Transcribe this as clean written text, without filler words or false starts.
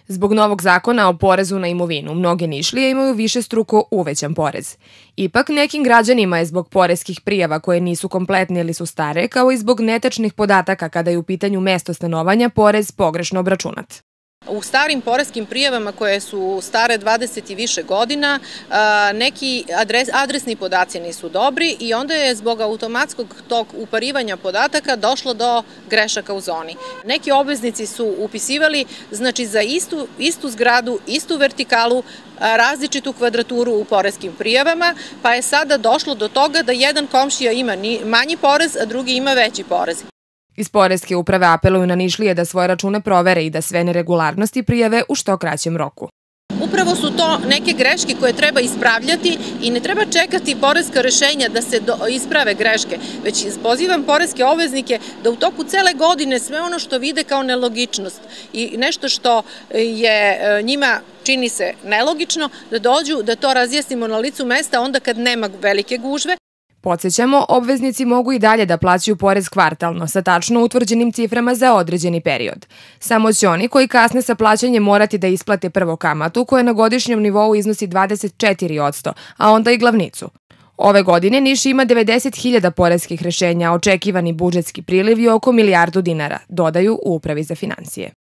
Zbog novog zakona o porezu na imovinu, mnoge Nišlije imaju višestruko uvećan porez. Ipak, nekim građanima je zbog poreskih prijava koje nisu kompletne ili su stare, kao i zbog netačnih podataka kada je u pitanju mesto stanovanja, porez pogrešno obračunat. U starim poreskim prijavama koje su stare 20 i više godina, neki adresni podaci nisu dobri i onda je zbog automatskog tog uparivanja podataka došlo do grešaka u zoni. Neki obveznici su upisivali, znači za istu zgradu, istu vertikalu, različitu kvadraturu u poreskim prijavama, pa je sada došlo do toga da jedan komšija ima manji porez, a drugi ima veći porez. Iz Poreske uprave apeluju na Nišlije da svoje račune provere i da sve neregularnosti prijave u što kraćem roku. Upravo su to neke greške koje treba ispravljati i ne treba čekati poreska rešenja da se isprave greške, već pozivam poreske obveznike da u toku cele godine sve ono što vide kao nelogičnost i nešto što je njima čini se nelogično, da dođu da to razjasnimo na licu mesta onda kad nema velike gužve. Podsećamo, obveznici mogu i dalje da plaćaju porez kvartalno sa tačno utvrđenim ciframa za određeni period. Samo će oni koji kasne sa plaćanjem morati da isplate prvo kamatu koja na godišnjem nivou iznosi 24%, a onda i glavnicu. Ove godine Niš ima 90.000 poreskih rešenja, a očekivani budžetski priliv je oko milijardu dinara, dodaju u Upravi za finansije.